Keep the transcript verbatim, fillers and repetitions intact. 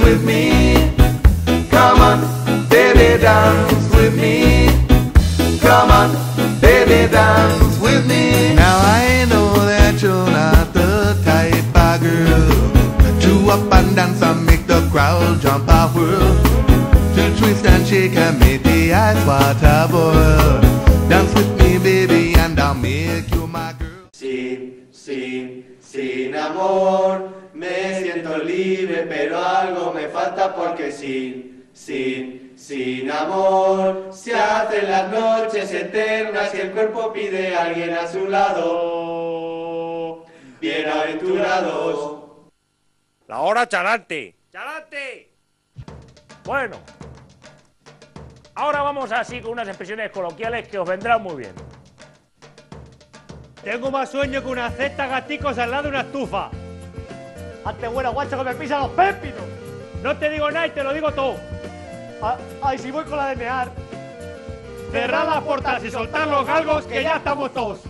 with me. Come on, baby, dance with me. Come on, baby, dance with me. Now I know that you're not the type of girl to up and dance and make the crowd jump a whirl, to twist and shake and make the ice water boil. Dance with me, baby, and I'll make you my girl. Sin, sin, sin amor, me siento libre, pero algo me falta porque sin, sin, sin amor, se hacen las noches eternas y el cuerpo pide a alguien a su lado. Bienaventurados. La hora charante. ¡Charante! Bueno, ahora vamos así con unas expresiones coloquiales que os vendrán muy bien. Tengo más sueño que una cesta gaticos al lado de una estufa. Hazte buena, guacho, que me pisan los pépinos. No te digo nada y te lo digo todo. Ah, ay, si voy con la de mear. Cerrad las puertas y soltar los galgos que ya estamos todos.